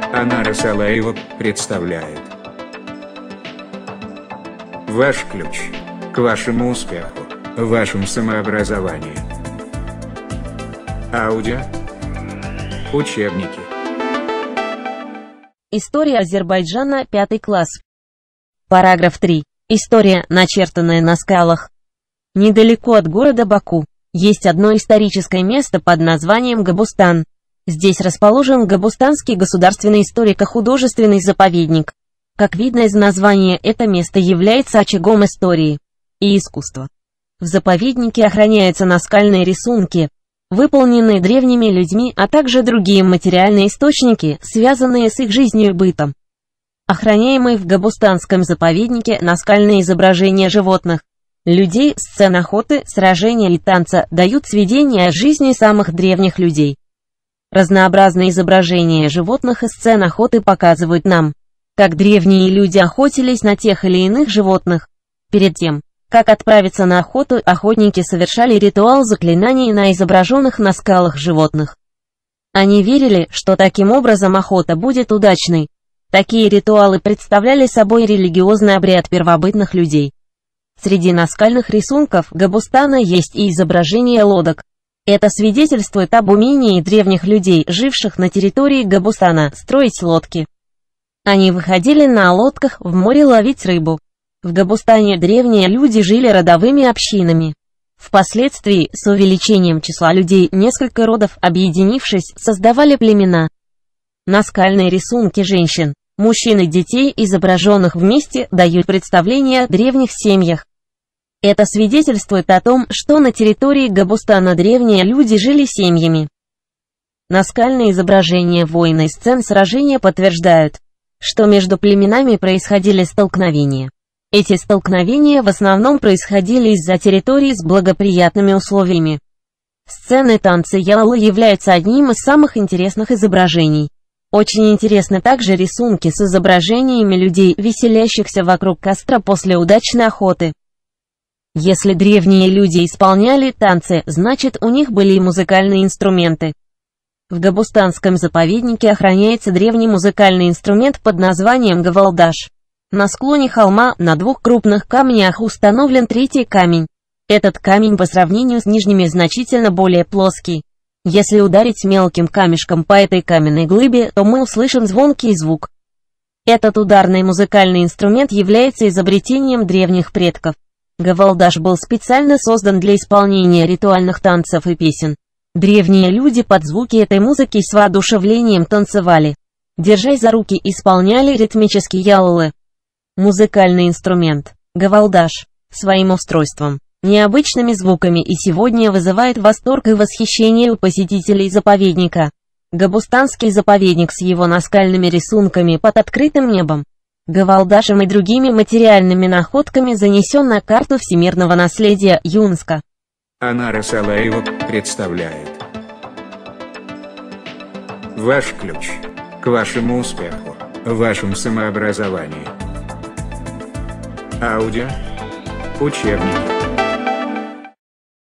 Анара Салаева представляет. Ваш ключ к вашему успеху в вашем самообразовании. Аудио. Учебники. История Азербайджана, 5 класс. Параграф 3. История, начертанная на скалах. Недалеко от города Баку есть одно историческое место под названием Габустан. Здесь расположен Габустанский государственный историко-художественный заповедник. Как видно из названия, это место является очагом истории и искусства. В заповеднике охраняются наскальные рисунки, выполненные древними людьми, а также другие материальные источники, связанные с их жизнью и бытом. Охраняемые в Габустанском заповеднике наскальные изображения животных, людей, сцен охоты, сражения и танца дают сведения о жизни самых древних людей. Разнообразные изображения животных и сцен охоты показывают нам, как древние люди охотились на тех или иных животных. Перед тем, как отправиться на охоту, охотники совершали ритуал заклинаний на изображенных на скалах животных. Они верили, что таким образом охота будет удачной. Такие ритуалы представляли собой религиозный обряд первобытных людей. Среди наскальных рисунков Габустана есть и изображение лодок. Это свидетельствует об умении древних людей, живших на территории Габустана, строить лодки. Они выходили на лодках в море ловить рыбу. В Габустане древние люди жили родовыми общинами. Впоследствии, с увеличением числа людей, несколько родов, объединившись, создавали племена. Наскальные рисунки женщин, мужчин и детей, изображенных вместе, дают представление о древних семьях. Это свидетельствует о том, что на территории Габустана древние люди жили семьями. Наскальные изображения войн и сцен сражения подтверждают, что между племенами происходили столкновения. Эти столкновения в основном происходили из-за территорий с благоприятными условиями. Сцены танца яллы являются одним из самых интересных изображений. Очень интересны также рисунки с изображениями людей, веселящихся вокруг костра после удачной охоты. Если древние люди исполняли танцы, значит у них были и музыкальные инструменты. В Габустанском заповеднике охраняется древний музыкальный инструмент под названием гавалдаш. На склоне холма, на 2 крупных камнях установлен 3-й камень. Этот камень по сравнению с нижними значительно более плоский. Если ударить мелким камешком по этой каменной глыбе, то мы услышим звонкий звук. Этот ударный музыкальный инструмент является изобретением древних предков. Гавалдаш был специально создан для исполнения ритуальных танцев и песен. Древние люди под звуки этой музыки с воодушевлением танцевали. Держась за руки, исполняли ритмические яллы. Музыкальный инструмент гавалдаш своим устройством, необычными звуками и сегодня вызывает восторг и восхищение у посетителей заповедника. Габустанский заповедник с его наскальными рисунками под открытым небом, гавалдашем и другими материальными находками занесен на карту всемирного наследия ЮНЕСКО. Анара Салаева представляет. Ваш ключ к вашему успеху в вашем самообразовании. Аудио. Учебники.